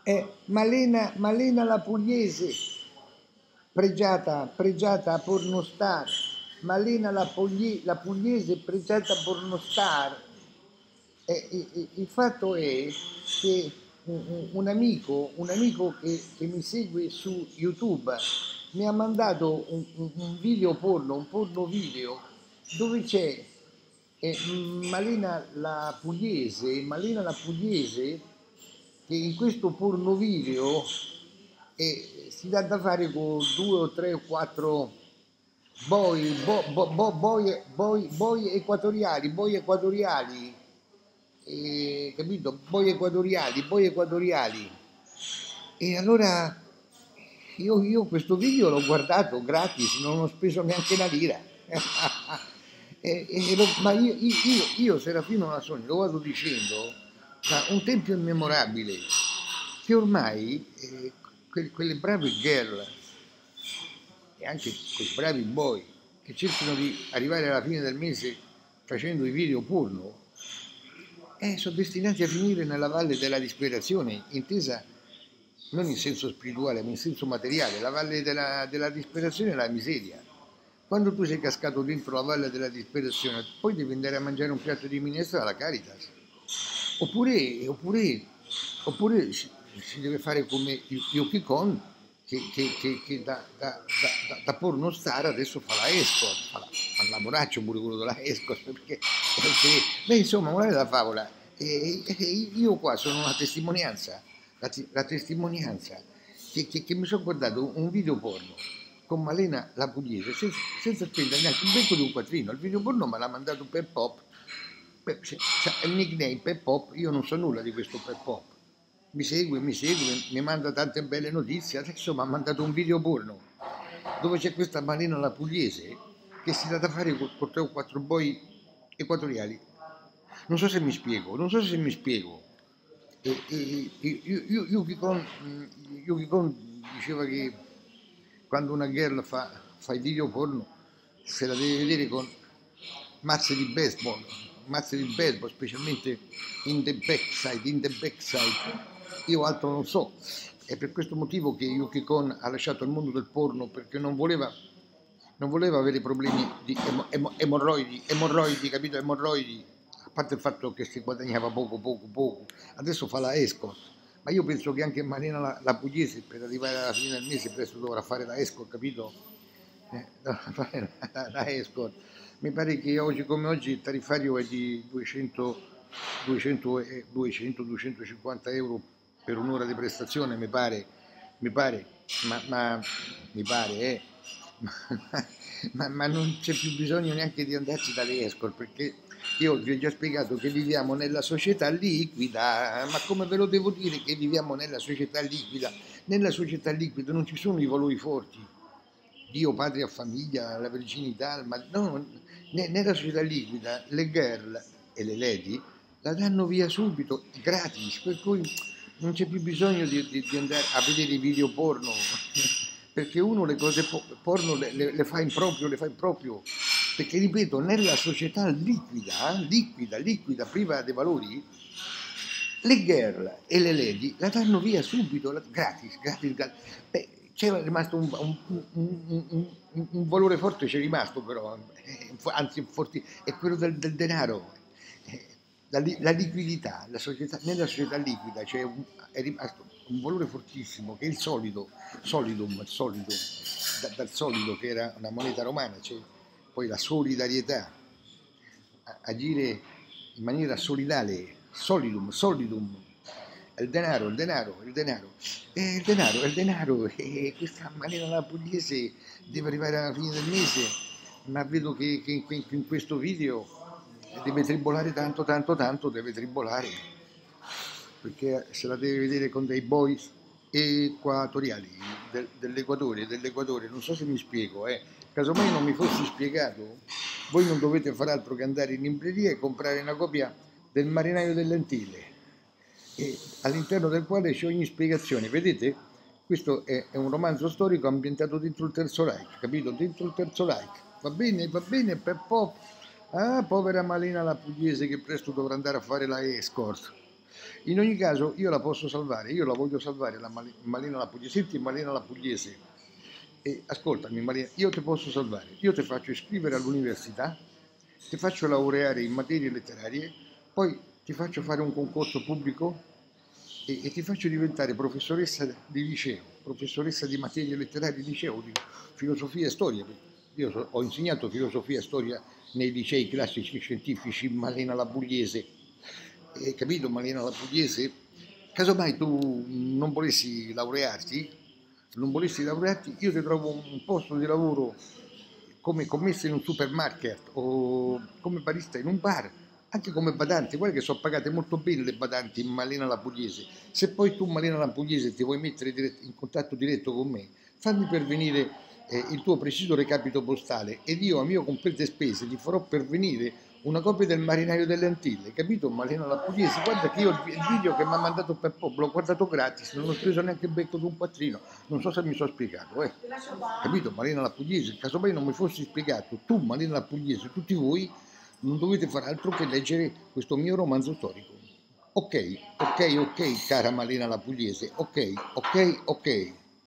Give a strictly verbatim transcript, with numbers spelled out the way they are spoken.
è Malena, Malena la Pugliese, pregiata, pregiata pornostar, Malena la, Puglie, la Pugliese, pregiata pornostar. E, e, il fatto è che un, un amico, un amico che, che, mi segue su YouTube mi ha mandato un, un video porno, un porno video dove c'è eh, Malena la Pugliese, Malena la Pugliese che in questo porno video eh, si dà da fare con due o tre o quattro boy, bo, bo, bo, boy, boy, boy equatoriali, boy equatoriali, eh, capito? Boy equatoriali, boy equatoriali. E allora io, io questo video l'ho guardato gratis, non ho speso neanche una lira. e, e lo, ma io, io, io, Serafino Nasoni, lo vado dicendo da un tempo immemorabile che ormai eh, que, quelle brave girl e anche quei bravi boy che cercano di arrivare alla fine del mese facendo i video porno eh, sono destinati a finire nella valle della disperazione, intesa non in senso spirituale ma in senso materiale. La valle della, della disperazione è la miseria. Quando tu sei cascato dentro la valle della disperazione poi devi andare a mangiare un piatto di minestra alla Caritas, oppure, oppure, oppure si, si deve fare come Yuki Kon che, che, che, che da, da, da, da porno star adesso fa la escort, fa la, fa la moraccio pure quello della escort, perché, perché beh, insomma, morale della favola, e, e, io qua sono una testimonianza, la, la testimonianza che, che, che mi sono guardato un video porno con Malena la Pugliese senza, senza spendere neanche un becco di un quattrino. Il video porno me l'ha mandato per Pop, per, cioè, il nickname per Pop, io non so nulla di questo per Pop. Mi segue, mi segue, mi manda tante belle notizie. Adesso mi ha mandato un video porno dove c'è questa Malena la Pugliese che si dà da fare con, con tre o quattro boy equatoriali. Non so se mi spiego, non so se mi spiego. E, e, e, Yuki Kon, Yuki Kon diceva che quando una girl fa, fa i video porno se la deve vedere con mazze di baseball, mazze di baseball, specialmente in the backside, in the backside. Io altro non so. È per questo motivo che Yuki Kon ha lasciato il mondo del porno, perché non voleva, non voleva avere problemi di emo, emo, emorroidi, emorroidi, capito? Emorroidi, a parte il fatto che si guadagnava poco, poco, poco. Adesso fa la escort. Ma io penso che anche Malena la, la Pugliese per arrivare alla fine del mese presto dovrà fare la escort, capito? Eh, dovrà fare la, la escort. Mi pare che oggi come oggi il tariffario è di duecento, duecento, duecento duecentocinquanta euro per un'ora di prestazione, mi pare, mi pare, ma, ma mi pare, eh, ma, ma, ma non c'è più bisogno neanche di andarci dalle escort, perché io vi ho già spiegato che viviamo nella società liquida. Ma come ve lo devo dire che viviamo nella società liquida? Nella società liquida non ci sono i valori forti, Dio, patria, famiglia, la virginità, ma no, nella società liquida le girl e le lady la danno via subito, gratis, per cui non c'è più bisogno di, di, di andare a vedere i video porno, perché uno le cose porno le, le, le fa in proprio, le fa in proprio. Perché ripeto, nella società liquida, liquida, liquida, priva dei valori, le girl e le lady la danno via subito, gratis, gratis, gratis. Beh, c'è rimasto un, un, un, un, un valore forte, c'è rimasto però, anzi forti, è quello del, del denaro, la, la liquidità, la società, nella società liquida c'è un, è rimasto un valore fortissimo che è il solido, solidum, il solido, da, dal solido che era una moneta romana, c'è poi la solidarietà, agire in maniera solidale, solidum, solidum, il denaro, il denaro, il denaro, e il denaro, il denaro, e questa maniera la Pugliese deve arrivare alla fine del mese, ma vedo che, che in, in questo video deve tribolare tanto, tanto, tanto, deve tribolare, perché se la deve vedere con dei boys equatoriali, del, dell'Equatore, dell'Equatore, non so se mi spiego, eh. Casomai non mi fossi spiegato, voi non dovete fare altro che andare in libreria e comprare una copia del Marinaio delle Antille, e all'interno del quale c'è ogni spiegazione. Vedete? Questo è, è un romanzo storico ambientato dentro il Terzo Reich, capito? Dentro il Terzo Reich. Va bene, va bene, per Pop. Ah, povera Malena la Pugliese che presto dovrà andare a fare la escort. In ogni caso io la posso salvare, io la voglio salvare, la Mali- Malina la Pugliese. Senti Malina la Pugliese, e ascoltami Malina, io ti posso salvare, io ti faccio iscrivere all'università, ti faccio laureare in materie letterarie, poi ti faccio fare un concorso pubblico e, e ti faccio diventare professoressa di liceo, professoressa di materie letterarie di liceo, di filosofia e storia. Io so- ho insegnato filosofia e storia nei licei classici scientifici Malena la Pugliese, e, capito Malena la Pugliese? Casomai tu non volessi laurearti, non volessi laurearti, io ti trovo un posto di lavoro come commessa in un supermarket o come barista in un bar, anche come badante. Guarda che sono pagate molto bene le badanti in Malena la Pugliese. Se poi tu Malena la Pugliese ti vuoi mettere in contatto diretto con me, fammi pervenire eh, il tuo preciso recapito postale ed io a mio complete spese ti farò pervenire una copia del marinaio delle Antille, capito Malena la Pugliese? Guarda che io il, il video che mi ha mandato Peppo l'ho guardato gratis, non ho speso neanche becco di un quattrino, non so se mi sono spiegato, eh. Capito Malena la Pugliese? Casomai non mi fossi spiegato, tu Malena la Pugliese, tutti voi non dovete fare altro che leggere questo mio romanzo storico. Ok, ok, ok, cara Malena la Pugliese, ok, ok, ok.